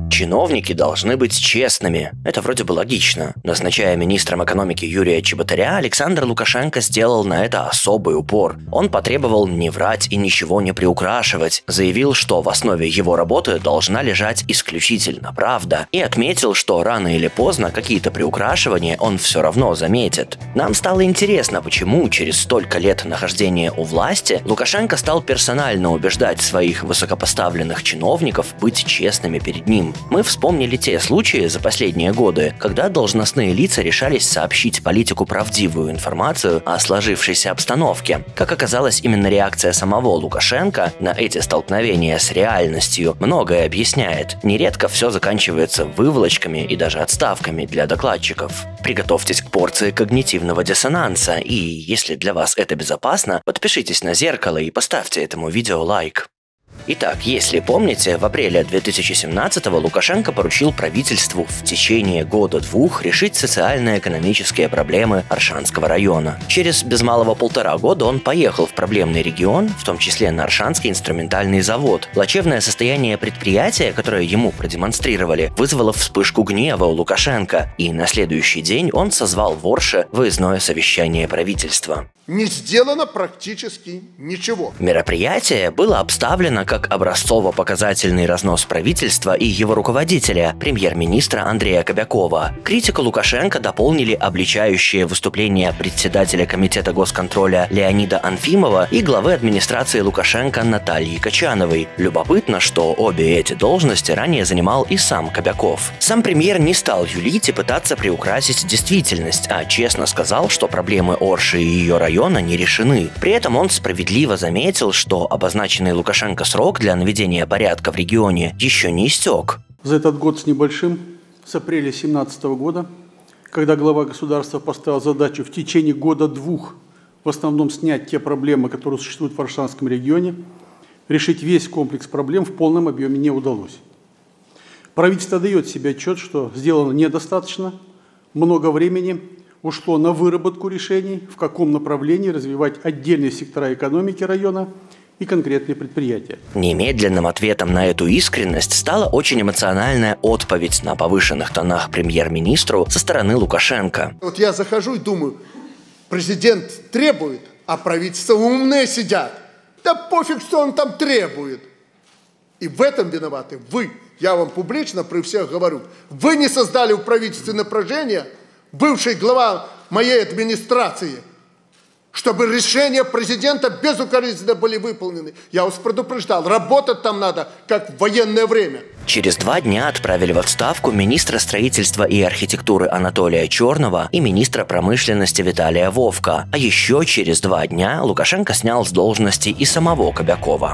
Чиновники должны быть честными. Это вроде бы логично. Назначая министром экономики Юрия Чеботаря, Александр Лукашенко сделал на это особый упор. Он потребовал не врать и ничего не приукрашивать, заявил, что в основе его работы должна лежать исключительно правда, и отметил, что рано или поздно какие-то приукрашивания он все равно заметит. Нам стало интересно, почему через столько лет нахождения у власти Лукашенко стал персонально убеждать своих высокопоставленных чиновников быть честными перед ним. Мы вспомнили те случаи за последние годы, когда должностные лица решались сообщить политику правдивую информацию о сложившейся обстановке. Как оказалось, именно реакция самого Лукашенко на эти столкновения с реальностью многое объясняет. Нередко все заканчивается выволочками и даже отставками для докладчиков. Приготовьтесь к порции когнитивного диссонанса, и если для вас это безопасно, подпишитесь на «Зеркало» и поставьте этому видео лайк. Итак, если помните, в апреле 2017-го Лукашенко поручил правительству в течение года-двух решить социально-экономические проблемы Оршанского района. Через без малого 1,5 года он поехал в проблемный регион, в том числе на Оршанский инструментальный завод. Плачевное состояние предприятия, которое ему продемонстрировали, вызвало вспышку гнева у Лукашенко, и на следующий день он созвал в Орше выездное совещание правительства. Не сделано практически ничего. Мероприятие было обставлено как образцово-показательный разнос правительства и его руководителя, премьер-министра Андрея Кобякова. Критику Лукашенко дополнили обличающие выступления председателя комитета госконтроля Леонида Анфимова и главы администрации Лукашенко Натальи Качановой. Любопытно, что обе эти должности ранее занимал и сам Кобяков. Сам премьер не стал юлить и пытаться приукрасить действительность, а честно сказал, что проблемы Орши и ее района не решены. При этом он справедливо заметил, что обозначенный Лукашенко срок для наведения порядка в регионе еще не истек. За этот год с небольшим, с апреля 2017 года, когда глава государства поставил задачу в течение года-двух в основном снять те проблемы, которые существуют в Оршанском регионе, решить весь комплекс проблем в полном объеме не удалось. Правительство дает себе отчет, что сделано недостаточно, много времени ушло на выработку решений, в каком направлении развивать отдельные сектора экономики района и конкретные предприятия. Немедленным ответом на эту искренность стала очень эмоциональная отповедь на повышенных тонах премьер-министру со стороны Лукашенко. Вот я захожу и думаю, президент требует, а правительство умные сидят. Да пофиг, что он там требует. И в этом виноваты вы. Я вам публично при всех говорю. Вы не создали в правительстве напряжения, бывший глава моей администрации, чтобы решения президента безукоризненно были выполнены. Я вас предупреждал, работать там надо, как в военное время. Через 2 дня отправили в отставку министра строительства и архитектуры Анатолия Черного и министра промышленности Виталия Вовка. А еще через 2 дня Лукашенко снял с должности и самого Кобякова.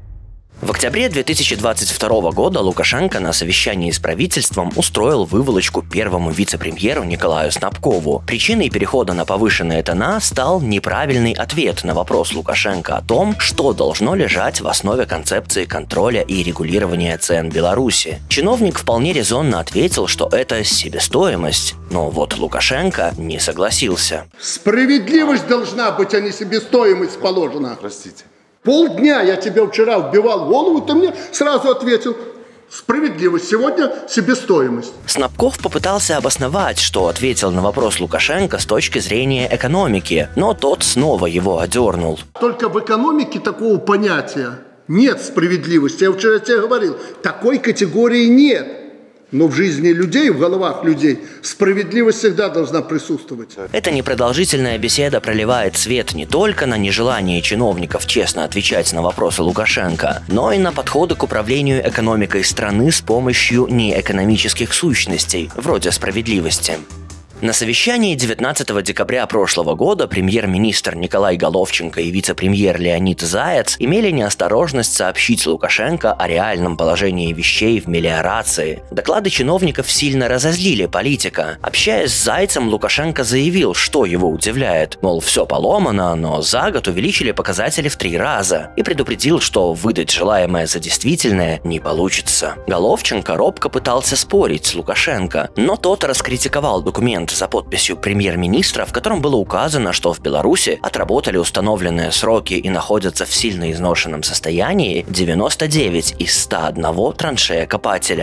В октябре 2022 года Лукашенко на совещании с правительством устроил выволочку первому вице-премьеру Николаю Снапкову. Причиной перехода на повышенные тона стал неправильный ответ на вопрос Лукашенко о том, что должно лежать в основе концепции контроля и регулирования цен Беларуси. Чиновник вполне резонно ответил, что это себестоимость, но вот Лукашенко не согласился. Справедливость должна быть, а не себестоимость положена. Простите. Полдня я тебе вчера вбивал в голову, ты мне сразу ответил: справедливость, сегодня себестоимость. Снапков попытался обосновать, что ответил на вопрос Лукашенко с точки зрения экономики, но тот снова его одернул. Только в экономике такого понятия нет справедливости. Я вчера тебе говорил, такой категории нет. Но в жизни людей, в головах людей справедливость всегда должна присутствовать. Эта непродолжительная беседа проливает свет не только на нежелание чиновников честно отвечать на вопросы Лукашенко, но и на подходы к управлению экономикой страны с помощью неэкономических сущностей, вроде справедливости. На совещании 19 декабря прошлого года премьер-министр Николай Головченко и вице-премьер Леонид Заяц имели неосторожность сообщить Лукашенко о реальном положении вещей в мелиорации. Доклады чиновников сильно разозлили политика. Общаясь с Зайцем, Лукашенко заявил, что его удивляет. Мол, все поломано, но за год увеличили показатели в 3 раза. И предупредил, что выдать желаемое за действительное не получится. Головченко робко пытался спорить с Лукашенко, но тот раскритиковал документ за подписью премьер-министра, в котором было указано, что в Беларуси отработали установленные сроки и находятся в сильно изношенном состоянии 99 из 101 траншея-копателя.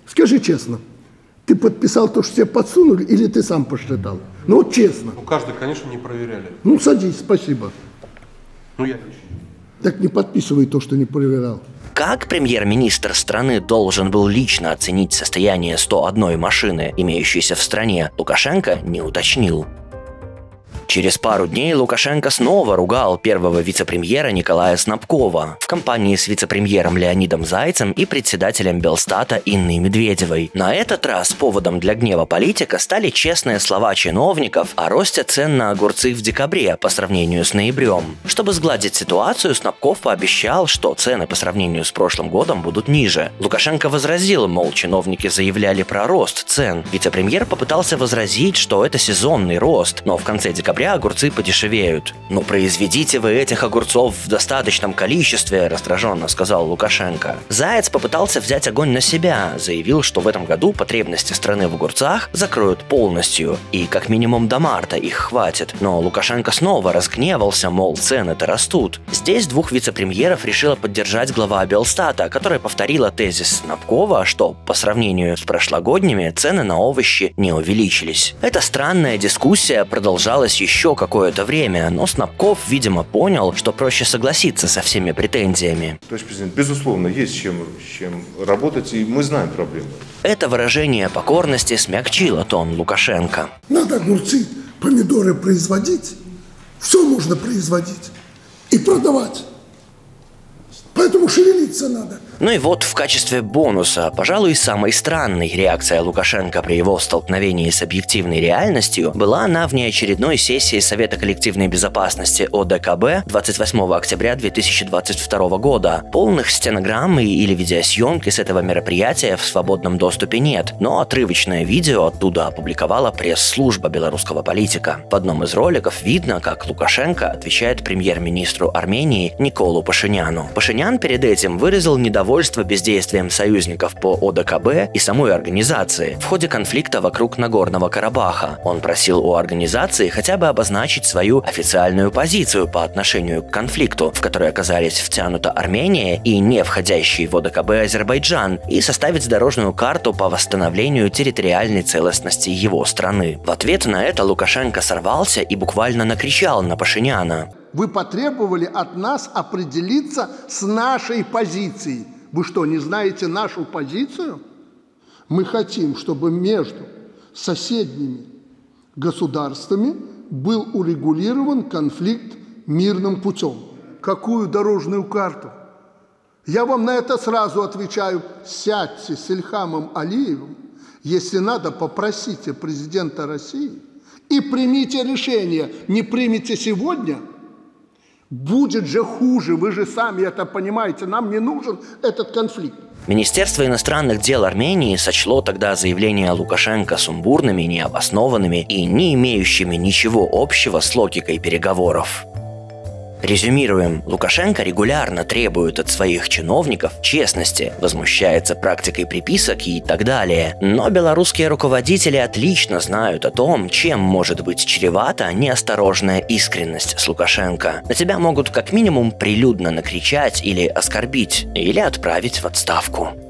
Скажи честно, ты подписал то, что тебе подсунули, или ты сам посчитал? Ну вот честно. Ну, каждый, конечно, не проверяли. Ну, садись, спасибо. Ну, я... Так не подписывай то, что не проверял. Как премьер-министр страны должен был лично оценить состояние 101 машины, имеющейся в стране, Лукашенко не уточнил. Через пару дней Лукашенко снова ругал первого вице-премьера Николая Снабкова в компании с вице-премьером Леонидом Зайцем и председателем Белстата Инной Медведевой. На этот раз поводом для гнева политика стали честные слова чиновников о росте цен на огурцы в декабре по сравнению с ноябрем. Чтобы сгладить ситуацию, Снабков пообещал, что цены по сравнению с прошлым годом будут ниже. Лукашенко возразил, мол, чиновники заявляли про рост цен. Вице-премьер попытался возразить, что это сезонный рост, но в конце декабря огурцы подешевеют. «Ну, произведите вы этих огурцов в достаточном количестве», – раздраженно сказал Лукашенко. Заяц попытался взять огонь на себя, заявил, что в этом году потребности страны в огурцах закроют полностью, и как минимум до марта их хватит. Но Лукашенко снова разгневался, мол, цены-то растут. Здесь двух вице-премьеров решила поддержать глава Белстата, которая повторила тезис Снабкова, что по сравнению с прошлогодними цены на овощи не увеличились. Эта странная дискуссия продолжалась еще какое-то время, но Снабков, видимо, понял, что проще согласиться со всеми претензиями. Товарищ президент, безусловно, есть с чем работать, и мы знаем проблемы. Это выражение покорности смягчило тон Лукашенко. Надо огурцы, помидоры производить, все можно производить и продавать. Поэтому шевелиться надо. Ну и вот в качестве бонуса, пожалуй, самой странной реакция Лукашенко при его столкновении с объективной реальностью была на внеочередной сессии Совета коллективной безопасности ОДКБ 28 октября 2022 года. Полных стенограмм или видеосъемки с этого мероприятия в свободном доступе нет, но отрывочное видео оттуда опубликовала пресс-служба белорусского политика. В одном из роликов видно, как Лукашенко отвечает премьер-министру Армении Николу Пашиняну. Пашинян перед этим выразил недовольство бездействием союзников по ОДКБ и самой организации в ходе конфликта вокруг Нагорного Карабаха. Он просил у организации хотя бы обозначить свою официальную позицию по отношению к конфликту, в который оказались втянута Армения и не входящий в ОДКБ Азербайджан, и составить дорожную карту по восстановлению территориальной целостности его страны. В ответ на это Лукашенко сорвался и буквально накричал на Пашиняна. Вы потребовали от нас определиться с нашей позицией. Вы что, не знаете нашу позицию? Мы хотим, чтобы между соседними государствами был урегулирован конфликт мирным путем. Какую дорожную карту? Я вам на это сразу отвечаю. Сядьте с Ильхамом Алиевым, если надо, попросите президента России и примите решение. Не примите сегодня – будет же хуже, вы же сами это понимаете, нам не нужен этот конфликт. Министерство иностранных дел Армении сочло тогда заявления Лукашенко сумбурными, необоснованными и не имеющими ничего общего с логикой переговоров. Резюмируем, Лукашенко регулярно требует от своих чиновников честности, возмущается практикой приписок и так далее. Но белорусские руководители отлично знают о том, чем может быть чревата неосторожная искренность с Лукашенко. На тебя могут как минимум прилюдно накричать или оскорбить, или отправить в отставку.